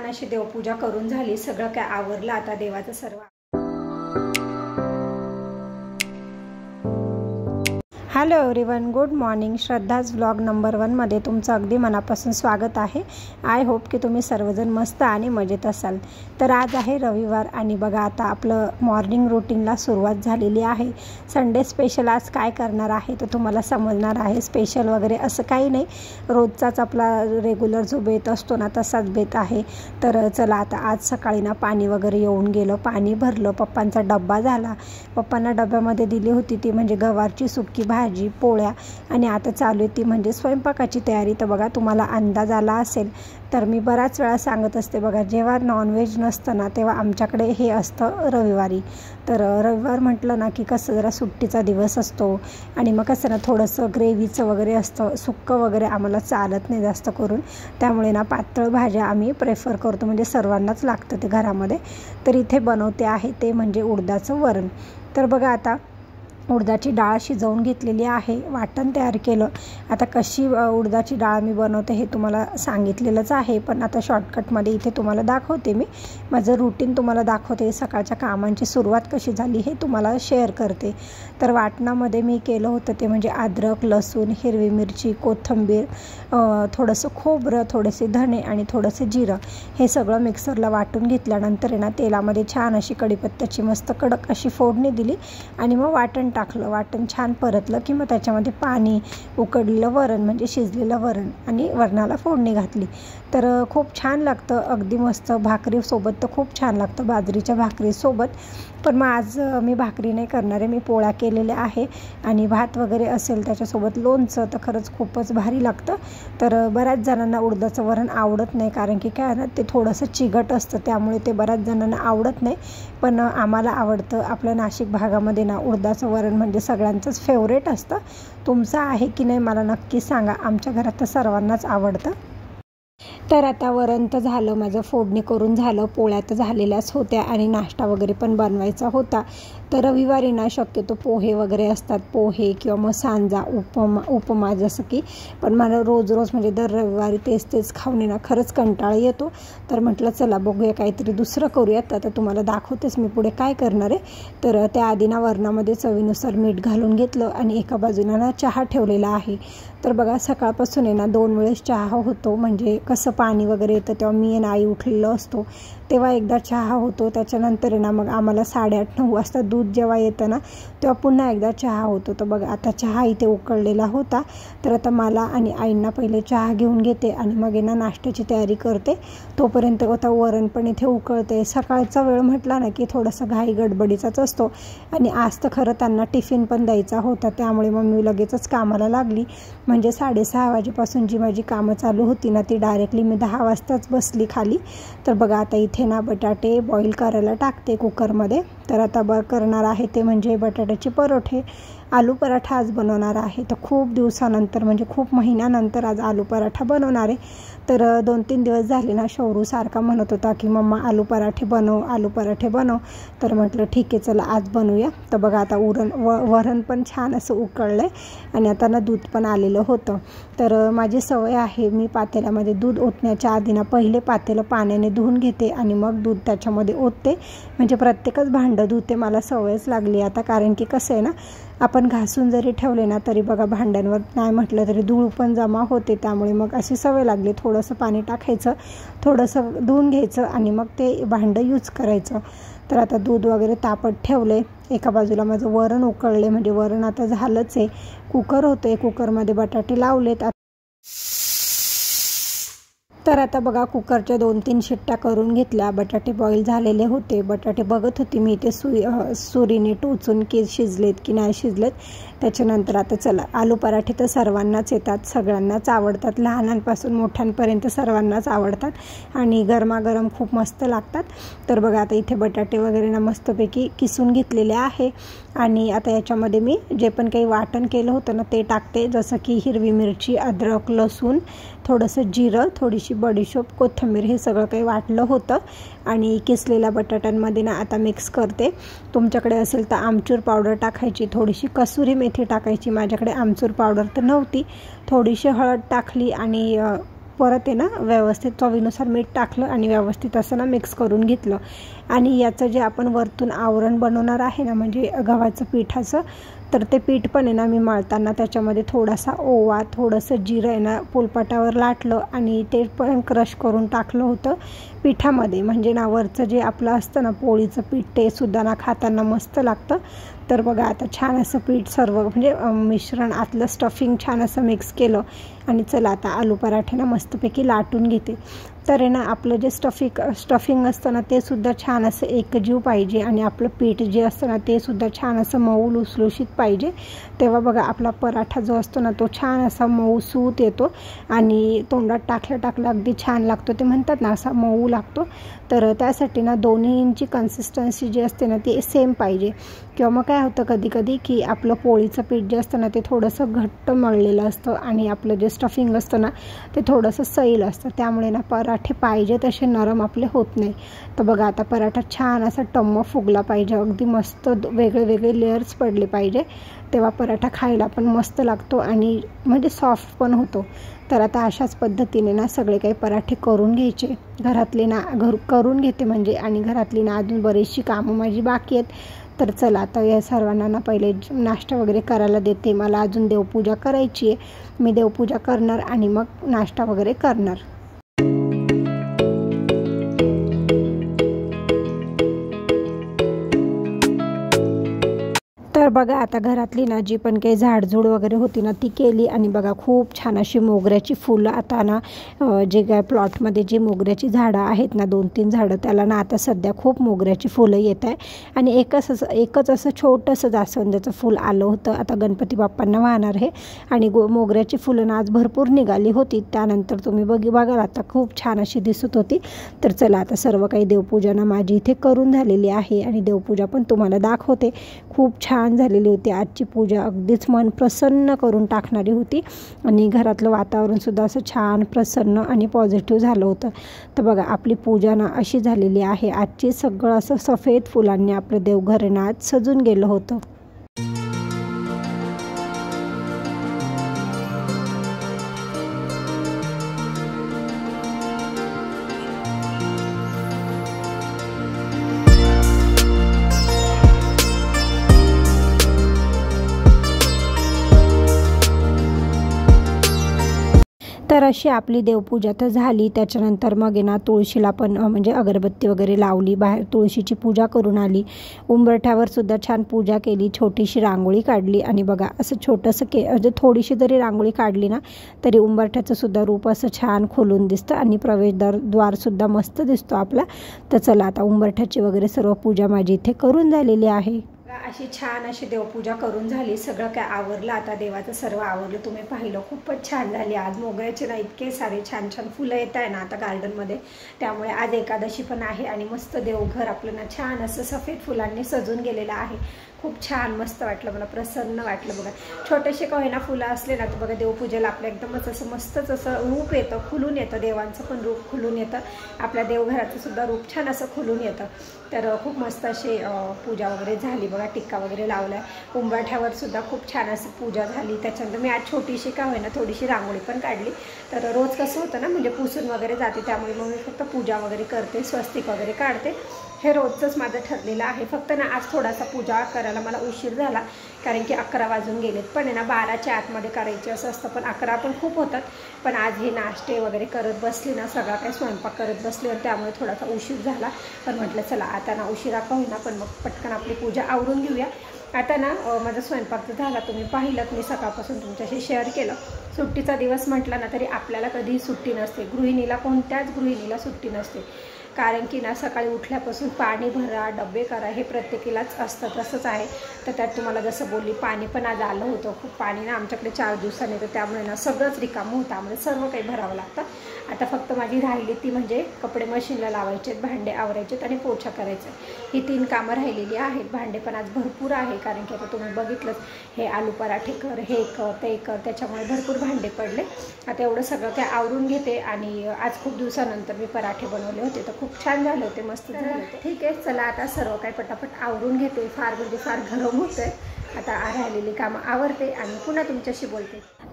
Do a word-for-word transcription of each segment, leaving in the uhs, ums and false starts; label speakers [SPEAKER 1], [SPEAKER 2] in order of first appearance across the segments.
[SPEAKER 1] छान अशी देवपूजा करून झाली, सगळं काय आवरलं आता देवाचं सर्व। Hello everyone, good morning. Shraddha's vlog number one मध्ये तुमचं अगदी मनापासून स्वागत आहे। आय होप की तुम्ही सर्वजण मस्त आणि मजेत असाल। तर आज आहे रविवार आणि बघा आता आपलं मॉर्निंग रूटीनला सुरुवात झालेली आहे। संडे स्पेशल आज काय करणार आहे तर तुम्हाला समजणार आहे। स्पेशल वगैरे असं काही नाही, रोजचाच आपला रेग्युलर जो बेत असतो ना तसाच बेत आहे। तर चला आता आज सकाळी ना पाणी वगैरे येऊन गेलं, पाणी भरलं, पप्पांचा डब्बा झाला। पप्पांना डब्यामध्ये दिली होती ती म्हणजे गवारची सुकी भाजी, पोळ्या आणि आता चालू आहे ती म्हणजे स्वयंपाकाची तयारी। तर बघा तुम्हाला अंदाज आला असेल, तर मी बराच वेळा सांगत असते बघा, जेव्हा नॉनव्हेज नसतं ना तेव्हा आमच्याकडे हे असतं रविवारी। तर रविवार म्हटलं ना की कसं जरा सुट्टीचा दिवस असतो आणि मग कसं ना थोडंसं ग्रेव्हीचं वगैरे असतं, सुक्कं वगैरे आम्हाला चालत नाही जास्त करून, त्यामुळे ना पातळ भाज्या आम्ही प्रेफर करतो, म्हणजे सर्वांनाच लागतं ते घरामध्ये। तर इथे बनवते आहे ते म्हणजे उडदाचं वरण। तर बघा आता उडदाची डाळ शिजवून घेतलेली आहे, वाटण तयार केलं। आता कशी उडदाची डाळ मी बनवते हे तुम्हाला सांगितलेलंच आहे, पण आता शॉर्टकटमध्ये इथे तुम्हाला दाखवते, मी माझं रुटीन तुम्हाला दाखवते, सकाळच्या कामांची सुरुवात कशी झाली हे तुम्हाला शेअर करते। तर वाटणामध्ये मी केलं होतं ते म्हणजे अद्रक, लसूण, हिरवी मिरची, कोथिंबीर, थोडंसं खोबरं, थोडेसे धणे आणि थोडंसं जिरं, हे सगळं मिक्सरला वाटून घेतल्यानंतर आहे ना तेलामध्ये छान अशी कढीपत्त्याची मस्त कडक अशी फोडणी दिली आणि मग वाटण टाकलं। वाटण छान परतलं की मग त्याच्यामध्ये पाणी, उकडलेलं वरण म्हणजे शिजलेलं वरण आणि वरणाला फोडणी घातली। तर खूप छान लागतं, अगदी मस्त। भाकरीसोबत तर खूप छान लागतं, बाजरीच्या भाकरीसोबत। पण मग आज मी भाकरी नाही करणार आहे, मी पोळ्या केलेल्या आहे आणि भात वगैरे असेल त्याच्यासोबत लोणचं तर खरंच खूपच भारी लागतं। तर बऱ्याच जणांना उडदाचं वरण आवडत नाही, कारण की काय ना ते थोडंसं चिकट असतं, त्यामुळे ते बऱ्याच जणांना आवडत नाही, पण आम्हाला आवडतं। आपल्या नाशिक भागामध्ये ना उडदाचं वरण म्हणजे सगळ्यांचंच फेवरेट असतं। तुमचं आहे की नाही मला नक्की सांगा, आमच्या घरात तर सर्वांनाच आवडतं। तर आता वरण तर झालं माझं, फोडणी करून झालं, पोळ्या तर झालेल्याच होत्या आणि नाश्ता वगैरे पण बनवायचा होता। तर रविवारी ना शक्यतो पोहे वगैरे असतात, पोहे किंवा मग सांजा, उपमा उपमा जसं की, पण मला रोज रोज म्हणजे दर रविवारी तेच तेच खाऊन ना खरंच कंटाळा येतो। तर म्हटलं चला बघूया काहीतरी दुसरं करूयात। आता तुम्हाला दाखवतेच मी पुढे काय करणार आहे। तर त्या आधी ना वरणामध्ये चवीनुसार मीठ घालून घेतलं आणि एका बाजूला ना चहा ठेवलेला आहे। तर बघा सकाळपासून आहे ना दोन वेळेस चहा होतो, म्हणजे कसं पाणी वगैरे येतं तेव्हा मी आणि आई उठलेलो असतो तेव्हा एकदा चहा होतो, त्याच्यानंतर आहे ना मग आम्हाला साडेआठ नऊ वाजता दूध जेव्हा येतं ना तेव्हा पुन्हा एकदा चहा होतो। तर बघा आता चहा इथे उकळलेला होता, तर आता मला आणि आईंना पहिले चहा घेऊन घेते आणि मग आहे ना नाश्त्याची तयारी करते। तोपर्यंत आता वरण पण इथे उकळते। सकाळचा वेळ म्हटला ना की थोडासा घाई गडबडीचाच असतो आणि आज तर खरं त्यांना टिफिन पण द्यायचा होता, त्यामुळे मग मी लगेचच कामाला लागली। म्हणजे साडेसहा वाजेपासून जी माझी कामं चालू होती ना ती डायरेक्टली मी दहा वाजताच बसली खाली। तर बघा आता इथे ना बटाटे बॉईल करायला टाकते कुकरमध्ये। तर आता ब करणार आहे ते म्हणजे बटाट्याचे परोठे, आलू पराठा आज बनवणार आहे। तर खूप दिवसानंतर म्हणजे खूप महिन्यानंतर आज आलू पराठा बनवणार आहे। तर दोन तीन दिवस झाले ना शौरू सारखा म्हणत होता की मम्मा आलू पराठे बनव, आलू पराठे बनव। तर म्हटलं ठीक आहे चला आज बनवूया। तर बघा आता उरण व वरण पण छान असं उकळलं आहे आणि आता ना दूध पण आलेलं होतं। तर माझी सवय आहे, मी पातेल्यामध्ये दूध ओतण्याच्या आधी ना पहिले पातेलं पाण्याने धुवून घेते आणि मग दूध त्याच्यामध्ये ओतते, म्हणजे प्रत्येकच भांडं धुते, मला सवयच लागली आता। कारण की कसं आहे ना आपण घासून जरी ठेवले ना तरी बघा भांड्यांवर नाही म्हटलं तरी धूळ पण जमा होते, त्यामुळे मग अशी सवय लागली। थोडंसं पाणी टाकायचं, थोडंसं धुवून घ्यायचं आणि मग ते भांडं यूज करायचं। तर आता दूध वगैरे तापत ठेवले, एका बाजूला माझं वरण उकळले, म्हणजे वरण आता झालंच आहे। कुकर होते, कुकरमध्ये बटाटे लावलेत। तर आता बघा कुकरच्या दोन तीन शिट्ट्या करून घेतल्या, बटाटे बॉईल झालेले होते। बटाटे बघत होती मी ते सु सुरीने टोचून की शिजलेत की नाही शिजलेत। त्याच्यानंतर आता चला आलू पराठे तर सर्वांनाच येतात, सगळ्यांनाच आवडतात, लहानांपासून मोठ्यांपर्यंत सर्वांनाच आवडतात आणि गरमागरम खूप मस्त लागतात। तर बघा आता इथे बटाटे वगैरे ना मस्तपैकी किसून घेतलेले आहे आणि आता याच्यामध्ये मी जे पण काही वाटण केलं होतं ना ते टाकते, जसं की हिरवी मिरची, अद्रक, लसूण, थोडंसं जिरं, थोडीशी बडीशोप, कोथिंबीर, हे सगळं काही वाटलं होतं आणि किसलेल्या बटाट्यांमध्ये ना आता मिक्स करते। तुमच्याकडे असेल तर आमचूर पावडर टाकायची, थोडीशी कसुरी मेथी टाकायची, माझ्याकडे आमचूर पावडर तर नव्हती, थोडीशी हळद टाकली आणि परत आहे ना व्यवस्थित चवीनुसार मीठ टाकलं आणि व्यवस्थित असं ना मिक्स करून घेतलं। आणि याचं जे आपण वरतून आवरण बनवणार आहे ना म्हणजे गव्हाचं पिठाचं, तर ते पीठ पण आहे ना मी मळताना त्याच्यामध्ये थोडासा ओवा, थोडंसं जिरं आहे ना पोलपाटावर लाटलं आणि ते पण क्रश करून टाकलं होतं पिठामध्ये, म्हणजे ना वरचं जे आपलं असतं ना पोळीचं पीठ ते सुद्धा ना खाताना मस्त लागतं। तर बघा आता छान असं पीठ सर्व म्हणजे मिश्रण आतलं स्टफिंग छान असं मिक्स केलं आणि चला आता आलू पराठे ना मस्तपैकी लाटून घेते। तर आहे ना आपलं जे स्टफिंग स्टफिंग असतं ना ते सुद्धा छान असं एकजीव पाहिजे आणि आपलं पीठ जे असतं ना ते सुद्धा छान असं मऊ लुसलुशीत पाहिजे, तेव्हा बघा आपला पराठा जो असतो ना तो छान असा मऊसूत येतो आणि तोंडात टाकल्या टाकल्या अगदी छान लागतो, ते म्हणतात ना असा मऊ लागतो। तर त्यासाठी ना दोन्हींची कन्सिस्टन्सी जी असते ना ती सेम पाहिजे, किंवा मग काय होतं कधी कधी की आपलं पोळीचं पीठ जे असतं ना ते थोडंसं घट्ट मळलेलं असतं आणि आपलं जे स्टफिंग असतं ना ते थोडंसं सैल असतं, त्यामुळे ना पराठे पाहिजे तसे नरम आपले होत नाही। तर बघा आता पराठा छान असा टम्म फुगला पाहिजे, अगदी मस्त वेगळे वेगळे लेयर्स पडले पाहिजे, तेव्हा पराठा खायला पण मस्त लागतो आणि म्हणजे सॉफ्ट पण होतो। तर आता अशाच पद्धतीने ना सगळे काही पराठे करून घ्यायचे, घरातले ना घर करून घेते म्हणजे, आणि घरातली ना अजून बरीचशी कामं माझी बाकी आहेत। तर चला आता या सर्वांना ना पहिले नाश्ता वगैरे करायला देते, मला अजून देवपूजा करायची आहे, मी देवपूजा करणार आणि मग नाश्ता वगैरे करणार। तर बघा आता घरातली ना जी पण काही झाडझूड वगैरे होती ना ती केली आणि बघा खूप छान अशी मोगऱ्याची फुलं आता ना जे काय प्लॉटमध्ये जी मोगऱ्याची झाडं आहेत ना दोन तीन झाडं त्याला ना आता सध्या खूप मोगऱ्याची फुलं येत आहे आणि एकच असं एकच असं छोटंसं जास्वंदाचं फूल आलं होतं, आता गणपती बाप्पांना वाहणार आहे आणि गो मोगऱ्याची फुलं ना आज भरपूर निघाली होती, त्यानंतर तुम्ही बघी बघा आता खूप छान अशी दिसत होती। तर चला आता सर्व काही देवपूजा ना माझी इथे करून झालेली आहे आणि देवपूजा पण तुम्हाला दाखवते, खूप छान झालेली होती आजची पूजा, अगदीच मन प्रसन्न करून टाकणारी होती आणि घरातलं वातावरण सुद्धा असं छान प्रसन्न आणि पॉझिटिव्ह झालं होतं। तर बघा आपली पूजा ना अशी झालेली आहे आजची, सगळं असं सफेद फुलांनी आपलं देवघर ना आज सजून गेलं होतं। तर अशी आपली देवपूजा तर झाली, त्याच्यानंतर मग आहे ना तुळशीला पण म्हणजे अगरबत्ती वगैरे लावली, बाहेर तुळशीची पूजा करून आली, उंबरठ्यावर सुद्धा छान पूजा केली, छोटीशी रांगोळी काढली आणि बघा असं छोटंसं के म्हणजे थोडीशी जरी रांगोळी काढली ना तरी उंबरठ्याचं सुद्धा रूप असं छान खोलून दिसतं आणि प्रवेशद्वार द्वारसुद्धा मस्त दिसतो आपला। तर चला आता उंबरठ्याची वगैरे सर्व पूजा माझी इथे करून झालेली आहे। अशी छान अशी देवपूजा करून झाली, सगळं काय आवरलं, आता देवाचं सर्व आवरलं, तुम्ही पाहिलं खूपच छान झाली। आज मोगऱ्याचे ना इतके सारे छान छान फुलं येत आहे ना आता गार्डनमध्ये, त्यामुळे आज एकादशी पण आहे आणि मस्त देवघर आपलं ना छान असं सफेद फुलांनी सजून गेलेलं आहे, खूप छान मस्त वाटलं, मला प्रसन्न वाटलं। बघा छोटेसे का होईना फुलं असले ना तर बघा देवपूजेला आपलं एकदमच असं मस्तच असं रूप येतं, खुलून येतं, देवांचं पण रूप खुलून येतं, आपल्या देवघराचं सुद्धा रूप छान असं खुलून येतं। तर खूप मस्त अशी पूजा वगैरे झाली, बघा टिक्का वगैरे लावला आहे, उंबरठ्यावर सुद्धा खूप छान अशी पूजा झाली। त्याच्यानंतर मी आज छोटीशी का होईना थोडीशी रांगोळी पण काढली, तर रोज कसं होतं ना म्हणजे पुसून वगैरे जाते, त्यामुळे मग मी फक्त पूजा वगैरे करते, स्वस्तिक वगैरे काढते, हे रोजचंच माझं ठरलेलं आहे। फक्त ना आज थोडासा पूजा करायला मला उशीर झाला, कारण की अकरा वाजून गेलेत, पण आहे ना बाराच्या आतमध्ये करायचे असं असतं, पण अकरा पण खूप होतात, पण आज हे नाश्ते वगैरे करत बसली ना, सगळा काही स्वयंपाक करत बसले आणि त्यामुळे थोडासा उशीर झाला, पण म्हटलं चला आता ना उशिरा का होईना पण मग पटकन आपली पूजा आवरून घेऊया। आता ना माझा स्वयंपाक झाला, तुम्ही पाहिलं मी सकाळपासून तुमच्याशी शेअर केलं। सुट्टीचा दिवस म्हटला ना तरी आपल्याला कधीही सुट्टी नसते, गृहिणीला कोणत्याच गृहिणीला सुट्टी नसते, कारण की ना सकाळी उठल्यापासून पाणी भरा, डबे करा, हे प्रत्येकीलाच असतं, तसंच आहे। तर त्यात तुम्हाला जसं बोलली पाणी पण आज आलं होतं, खूप पाणी ना आमच्याकडे चार दिवसांनी येतं, त्यामुळे ना सगळंच रिकामं होतं, आम्हाला सर्व काही भरावं लागतं। आता फक्त माझी राहिली ती म्हणजे कपडे मशीनला लावायचे, भांडे आवरायचे आणि पोछा करायचा, ही तीन कामं राहिलेली आहेत। भांडे पण आज भरपूर आहे, कारण की आता तुम्ही बघितलंच हे आलू पराठे कर, हे कर, ते कर, त्याच्यामुळे भरपूर भांडे पडले। आता एवढं सगळं काय आवरून घेते आणि आज खूप दिवसानंतर मी पराठे बनवले होते, तर खूप छान झाले होते, मस्त झाले होते। ठीक आहे चला आता सर्व काय पटापट आवरून घेते, फार म्हणजे फार गरम होतं आहे, आता राहिलेली कामं आवरते आणि पुन्हा तुमच्याशी बोलते।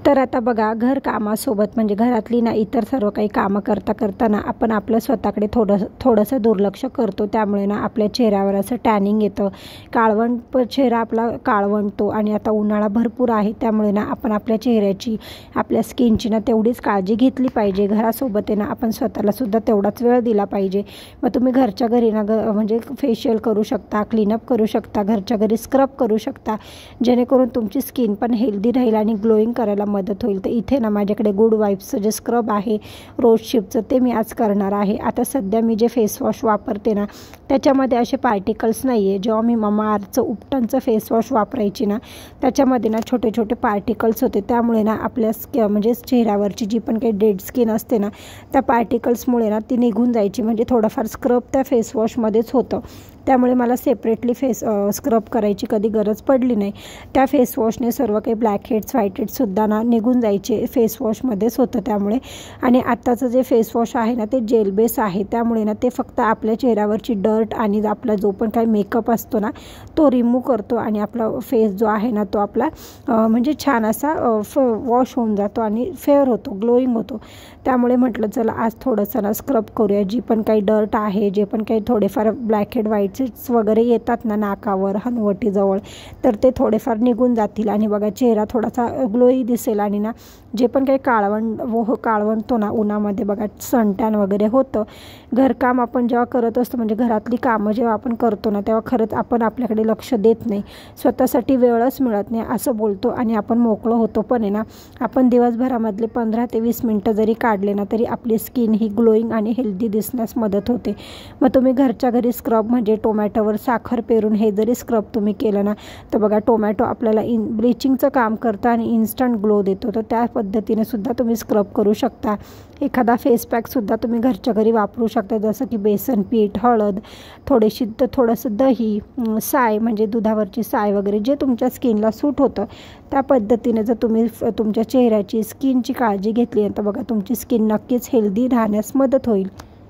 [SPEAKER 1] तर आता बघा, घरकामासोबत म्हणजे घरातली ना इतर सर्व काही कामं करता करताना आपण आपलं स्वतःकडे थोडंसं थोडंसं दुर्लक्ष करतो. त्यामुळे ना आपल्या चेहऱ्यावर असं टॅनिंग येतं, काळवंट चेहरा आपला काळवंटतो. आणि आता उन्हाळा भरपूर आहे, त्यामुळे ना आपण आपल्या चेहऱ्याची, आपल्या स्किनची ना तेवढीच काळजी घेतली पाहिजे. घरासोबत आहे ना आपण स्वतःलासुद्धा तेवढाच वेळ दिला पाहिजे. मग तुम्ही घरच्या घरी ना ग म्हणजे फेशियल करू शकता, क्लीनअप करू शकता, घरच्या घरी स्क्रब करू शकता, जेणेकरून तुमची स्किन पण हेल्दी राहील आणि ग्लोईंग करायला मदत होईल. तर इथे ना माझ्याकडे गुड वाइब्सचं जे स्क्रब आहे रोज शिपचं, ते मी आज करणार आहे. आता सध्या मी जे फेसवॉश वापरते ना त्याच्यामध्ये असे पार्टिकल्स नाही आहे. जेव्हा मी ममाअर्थचं उपटनचं फेसवॉश वापरायची ना त्याच्यामध्ये ना छोटे छोटे पार्टिकल्स होते. त्यामुळे ना आपल्या स्कि म्हणजे चेहऱ्यावरची जी पण काही डेड स्किन असते ना त्या पार्टिकल्समुळे ना ती निघून जायची. म्हणजे थोडंफार स्क्रब त्या फेसवॉशमध्येच होतं, त्यामुळे मला सेपरेटली फेस स्क्रब करायची कधी गरज पडली नाही. त्या फेसवॉशने सर्व काही ब्लॅक हेड्स व्हाईट हेड्ससुद्धा ना निघून जायचे, फेसवॉशमध्येच होतं त्यामुळे. आणि आत्ताचं जे फेसवॉश आहे ना ते जेल बेस आहे, त्यामुळे ना ते फक्त आपल्या चेहऱ्यावरची डर्ट आणि आपला जो पण काही मेकअप असतो ना तो रिमूव्ह करतो. आणि आपला फेस जो आहे ना तो आपला म्हणजे छान असा फ वॉश होऊन जातो आणि फेअर होतो, ग्लोईंग होतो. त्यामुळे म्हटलं चला आज थोडंसं ना स्क्रब करूया. जी पण काही डर्ट आहे, जे पण काही थोडेफार ब्लॅक हेड व्हाईट हेड्स वगैरे येतात ना नाकावर, हनुवटीजवळ, तर ते थोडेफार निघून जातील. आणि बघा चेहरा थोडासा ग्लोई दिसेल. आणि ना जे पण काही काळवंट व काळवंटतो ना उन्हामध्ये, बघा सनटॅन वगैरे होतं. घरकाम आपण जेव्हा करत असतो, म्हणजे घरातली कामं जेव्हा आपण करतो ना तेव्हा खरंच आपण आपल्याकडे लक्ष देत नाही, स्वतःसाठी वेळच मिळत नाही असं बोलतो. आणि आपण मोकळं होतो पण आहे ना. आपण दिवसभरामधले पंधरा ते वीस मिनटं जरी काढले ना तरी आपली स्किन ही ग्लोईंग आणि हेल्दी दिसण्यास मदत होते. मग तुम्ही घरच्या घरी स्क्रब म्हणजे टोमॅटोवर साखर पेरून हे जरी स्क्रब तुम्ही केलं ना तर बघा टोमॅटो आपल्याला इन ब्लिचिंगचं काम करतं आणि इन्स्टंट ग्लो देतो. तर त्या पद्धतीने सुद्धा तुम्ही स्क्रब करू शकता. एखादा फेस पॅकसुद्धा तुम्ही घरच्या घरी वापरू शकता, जसं की बेसन पीठ, हळद, थोडीशी थोडंसं दही, साय म्हणजे दुधावरची साय वगैरे जे तुमच्या स्किनला सूट होतं त्या पद्धतीने जर तुम्ही तुमच्या चेहऱ्याची स्किनची काळजी घेतली तर बघा तुमची स्किन नक्कीच हेल्दी राहण्यास मदत होईल.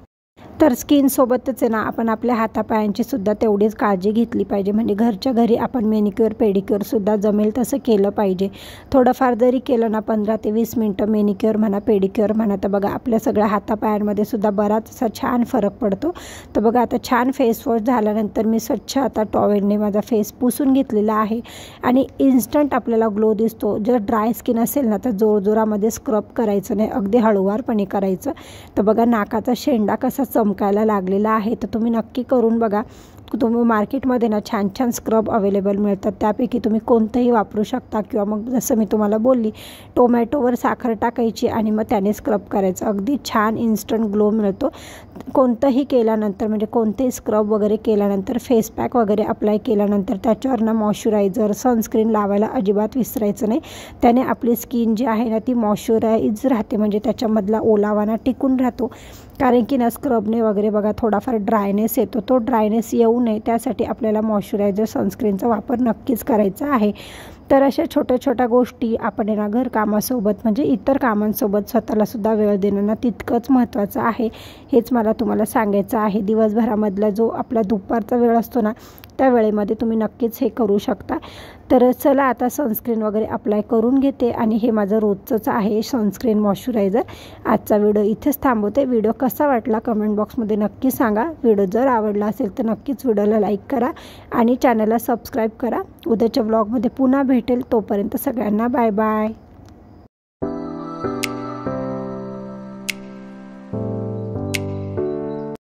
[SPEAKER 1] तर स्किनसोबतच आहे ना आपण आपल्या हातापायांची सुद्धा तेवढीच काळजी घेतली पाहिजे. म्हणजे घरच्या घरी आपण मेनिक्युअर पेडिक्युअरसुद्धा जमेल तसं केलं पाहिजे. थोडंफार जरी केलं ना पंधरा ते वीस मिनटं मेनिक्युअर म्हणा पेडिक्युअर म्हणा तर बघा आपल्या सगळ्या हातापायांमध्ये सुद्धा बराच असा छान फरक पडतो. तर बघा आता छान फेसवॉश झाल्यानंतर मी स्वच्छ आता टॉवेलने माझा फेस पुसून घेतलेला आहे आणि इन्स्टंट आपल्याला ग्लो दिसतो. जर ड्राय स्किन असेल ना तर जोरजोरामध्ये स्क्रब करायचं नाही, अगदी हळूवारपणे करायचं. तर बघा नाकाचा शेंडा कसा चमकायला लागलेला आहे, तर तुम्ही नक्की करून बघा. तुम्ही मार्केटमध्ये ना छान छान स्क्रब अवेलेबल मिळतात, त्यापैकी तुम्ही कोणतंही वापरू शकता. किंवा मग जसं मी तुम्हाला बोलली टोमॅटोवर साखर टाकायची आणि मग त्याने स्क्रब करायचं, अगदी छान इन्स्टंट ग्लो मिळतो. कोणतंही केल्यानंतर म्हणजे कोणतेही स्क्रब वगैरे केल्यानंतर फेस पॅक वगैरे अप्लाय केल्यानंतर त्याच्यावर ना मॉइश्चरायझर सनस्क्रीन लावायला अजिबात विसरायचं नाही. त्याने आपली स्किन जी आहे ना ती मॉइश्चराईज राहते, म्हणजे त्याच्यामधला ओलावाना टिकून राहतो. कारण की ना स्क्रबने वगैरे बघा थोडाफार ड्रायनेस येतो, तो ड्रायनेस येऊ नये त्यासाठी आपल्याला मॉइश्चरायझर सनस्क्रीनचा वापर नक्कीच करायचा आहे. तर अशा छोट्या छोट्या गोष्टी आपण ना घरकामासोबत म्हणजे इतर कामांसोबत स्वतःलासुद्धा वेळ देणं ना तितकंच महत्त्वाचं आहे, हेच मला तुम्हाला सांगायचं आहे. दिवसभरामधला जो आपला दुपारचा वेळ असतो ना त्या वेळेमध्ये तुम्ही नक्कीच हे करू शकता. तर चला आता सनस्क्रीन वगैरे अप्लाय करून घेते आणि हे माझं रोजचंच आहे सनस्क्रीन मॉइश्चरायझर. आजचा व्हिडिओ इथेच थांबवते. व्हिडिओ कसा वाटला कमेंट बॉक्समध्ये नक्की सांगा. व्हिडिओ जर आवडला असेल तर नक्कीच व्हिडिओला लाईक करा आणि चॅनलला सबस्क्राईब करा. उद्याच्या व्लॉगमध्ये पुन्हा भेटेल, तोपर्यंत सगळ्यांना बाय बाय.